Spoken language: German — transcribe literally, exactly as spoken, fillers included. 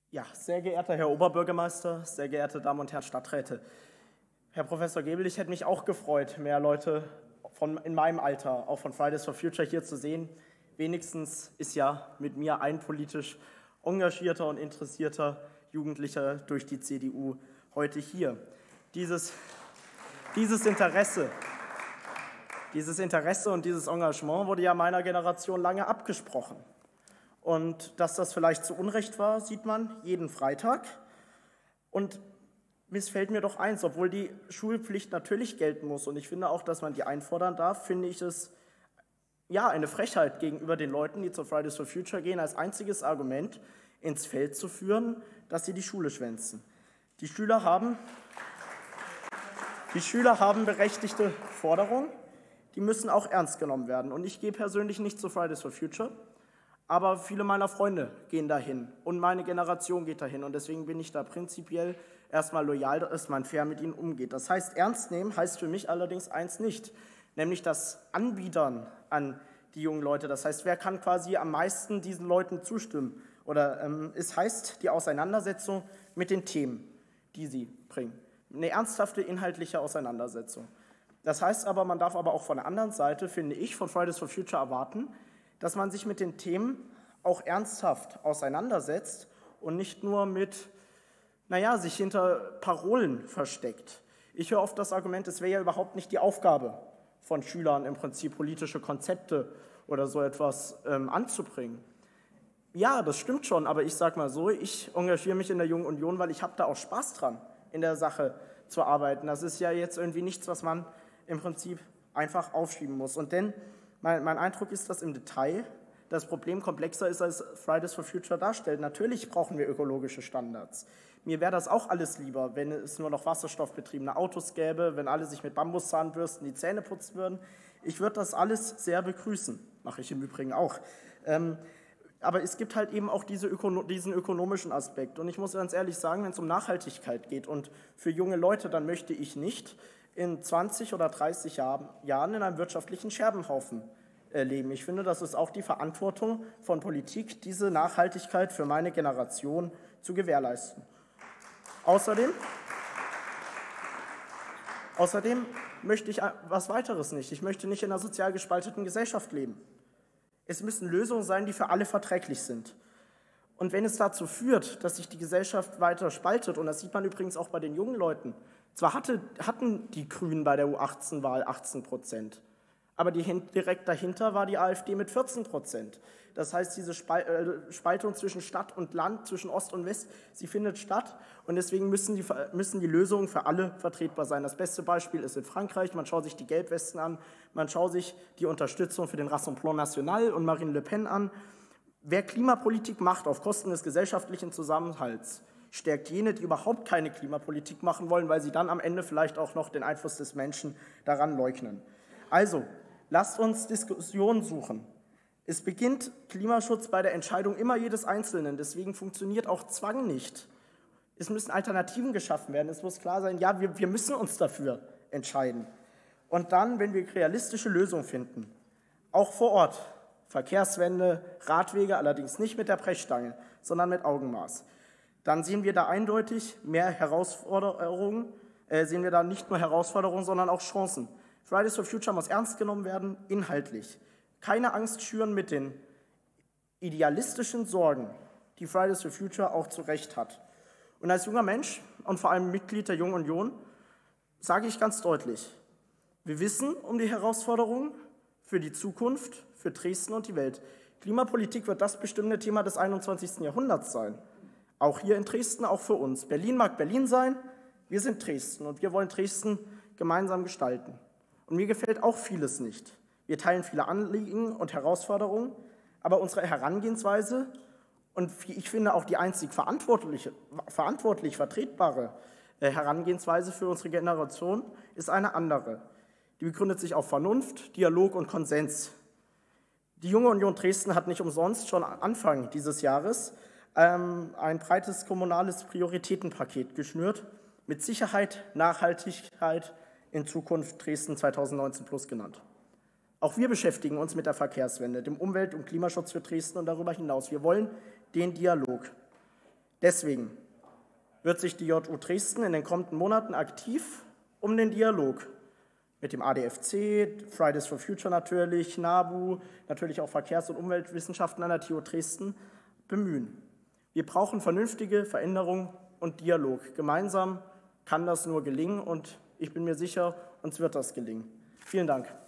Ja, sehr geehrter Herr Oberbürgermeister, sehr geehrte Damen und Herren Stadträte. Herr Professor Gebel, ich hätte mich auch gefreut, mehr Leute von, in meinem Alter, auch von Fridays for Future, hier zu sehen. Wenigstens ist ja mit mir ein politisch engagierter und interessierter Jugendlicher durch die C D U heute hier. Dieses, dieses Interesse, dieses Interesse und dieses Engagement wurde ja meiner Generation lange abgesprochen. Und dass das vielleicht zu Unrecht war, sieht man jeden Freitag. Und missfällt mir doch eins, obwohl die Schulpflicht natürlich gelten muss und ich finde auch, dass man die einfordern darf, finde ich es ja eine Frechheit gegenüber den Leuten, die zu Fridays for Future gehen, als einziges Argument ins Feld zu führen, dass sie die Schule schwänzen. Die Schüler haben, die Schüler haben berechtigte Forderungen, die müssen auch ernst genommen werden. Und ich gehe persönlich nicht zu Fridays for Future, aber viele meiner Freunde gehen dahin und meine Generation geht dahin und deswegen bin ich da prinzipiell erstmal loyal, dass man fair mit ihnen umgeht. Das heißt, ernst nehmen heißt für mich allerdings eins nicht, nämlich das Anbiedern an die jungen Leute. Das heißt, wer kann quasi am meisten diesen Leuten zustimmen? Oder ähm, es heißt die Auseinandersetzung mit den Themen, die sie bringen. Eine ernsthafte inhaltliche Auseinandersetzung. Das heißt aber, man darf aber auch von der anderen Seite, finde ich, von Fridays for Future erwarten, dass man sich mit den Themen auch ernsthaft auseinandersetzt und nicht nur mit, naja, sich hinter Parolen versteckt. Ich höre oft das Argument, es wäre ja überhaupt nicht die Aufgabe von Schülern, im Prinzip politische Konzepte oder so etwas ähm, anzubringen. Ja, das stimmt schon, aber ich sage mal so, ich engagiere mich in der Jungen Union, weil ich habe da auch Spaß dran, in der Sache zu arbeiten. Das ist ja jetzt irgendwie nichts, was man im Prinzip einfach aufschieben muss. Und denn Mein, mein Eindruck ist, dass im Detail das Problem komplexer ist, als Fridays for Future darstellt. Natürlich brauchen wir ökologische Standards. Mir wäre das auch alles lieber, wenn es nur noch wasserstoffbetriebene Autos gäbe, wenn alle sich mit Bambuszahnbürsten die Zähne putzen würden. Ich würde das alles sehr begrüßen, mache ich im Übrigen auch. Ähm, aber es gibt halt eben auch diese Ökono- diesen ökonomischen Aspekt. Und ich muss ganz ehrlich sagen, wenn es um Nachhaltigkeit geht und für junge Leute, dann möchte ich nicht in zwanzig oder dreißig Jahren in einem wirtschaftlichen Scherbenhaufen leben. Ich finde, das ist auch die Verantwortung von Politik, diese Nachhaltigkeit für meine Generation zu gewährleisten. Außerdem, außerdem möchte ich was weiteres nicht. Ich möchte nicht in einer sozial gespalteten Gesellschaft leben. Es müssen Lösungen sein, die für alle verträglich sind. Und wenn es dazu führt, dass sich die Gesellschaft weiter spaltet, und das sieht man übrigens auch bei den jungen Leuten, zwar hatte, hatten die Grünen bei der U achtzehn Wahl achtzehn Prozent, aber die, direkt dahinter war die AfD mit vierzehn Prozent. Das heißt, diese Spaltung zwischen Stadt und Land, zwischen Ost und West, sie findet statt und deswegen müssen die, müssen die Lösungen für alle vertretbar sein. Das beste Beispiel ist in Frankreich, man schaut sich die Gelbwesten an, man schaut sich die Unterstützung für den Rassemblement National und Marine Le Pen an. Wer Klimapolitik macht auf Kosten des gesellschaftlichen Zusammenhalts, stärkt jene, die überhaupt keine Klimapolitik machen wollen, weil sie dann am Ende vielleicht auch noch den Einfluss des Menschen daran leugnen. Also, lasst uns Diskussionen suchen. Es beginnt Klimaschutz bei der Entscheidung immer jedes Einzelnen, deswegen funktioniert auch Zwang nicht. Es müssen Alternativen geschaffen werden, es muss klar sein, ja, wir, wir müssen uns dafür entscheiden. Und dann, wenn wir realistische Lösungen finden, auch vor Ort, Verkehrswende, Radwege, allerdings nicht mit der Brechstange, sondern mit Augenmaß. Dann sehen wir da eindeutig mehr Herausforderungen, äh, sehen wir da nicht nur Herausforderungen, sondern auch Chancen. Fridays for Future muss ernst genommen werden, inhaltlich. Keine Angst schüren mit den idealistischen Sorgen, die Fridays for Future auch zu Recht hat. Und als junger Mensch und vor allem Mitglied der Jungen Union sage ich ganz deutlich, wir wissen um die Herausforderungen für die Zukunft, für Dresden und die Welt. Klimapolitik wird das bestimmende Thema des einundzwanzigsten Jahrhunderts sein. Auch hier in Dresden, auch für uns. Berlin mag Berlin sein, wir sind Dresden und wir wollen Dresden gemeinsam gestalten. Und mir gefällt auch vieles nicht. Wir teilen viele Anliegen und Herausforderungen, aber unsere Herangehensweise und ich finde auch die einzig verantwortliche, verantwortlich vertretbare Herangehensweise für unsere Generation ist eine andere. Die begründet sich auf Vernunft, Dialog und Konsens. Die Junge Union Dresden hat nicht umsonst schon Anfang dieses Jahres ähm, ein breites kommunales Prioritätenpaket geschnürt, mit Sicherheit, Nachhaltigkeit, in Zukunft Dresden zweitausendneunzehn plus genannt. Auch wir beschäftigen uns mit der Verkehrswende, dem Umwelt- und Klimaschutz für Dresden und darüber hinaus. Wir wollen den Dialog. Deswegen wird sich die J U Dresden in den kommenden Monaten aktiv um den Dialog mit dem A D F C, Fridays for Future natürlich, NABU, natürlich auch Verkehrs- und Umweltwissenschaften an der T U Dresden bemühen. Wir brauchen vernünftige Veränderung und Dialog. Gemeinsam kann das nur gelingen und ich bin mir sicher, uns wird das gelingen. Vielen Dank.